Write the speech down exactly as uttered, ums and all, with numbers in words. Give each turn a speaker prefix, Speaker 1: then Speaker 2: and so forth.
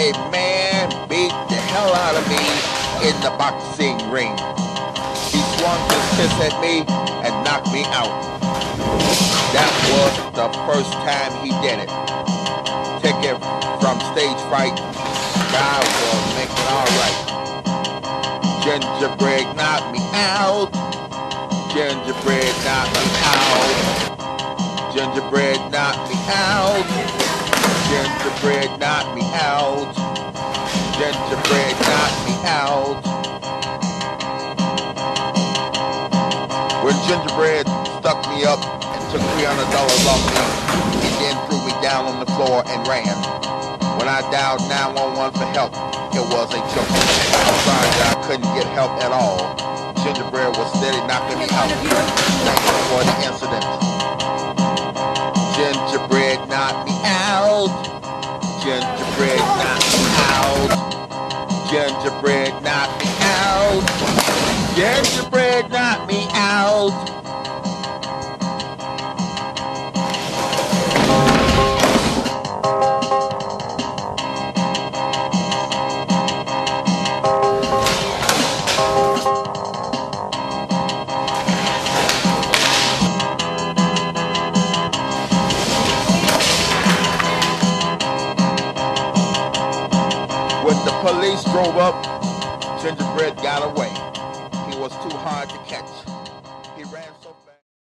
Speaker 1: a man beat the hell out of me in the boxing ring. He swung his fist at me and knocked me out. That was the first time he did it. Take it from stage fright, God will make it alright. Gingerbread knocked me out. Gingerbread knocked me out. Gingerbread knocked me out. Gingerbread knocked me out. Gingerbread knocked me out. When Gingerbread stuck me up and took three hundred dollars off me, he then threw me down on the floor and ran. When I dialed nine one one for help, it was a joke. I'm sorry that I couldn't get help at all. Gingerbread was steady knocking me out. Thank you for the incident. Gingerbread knocked me out. Gingerbread knocked me out. Gingerbread knocked me out. Gingerbread knocked me out. When the police drove up, Gingerbread got away. He was too hard to catch. He ran so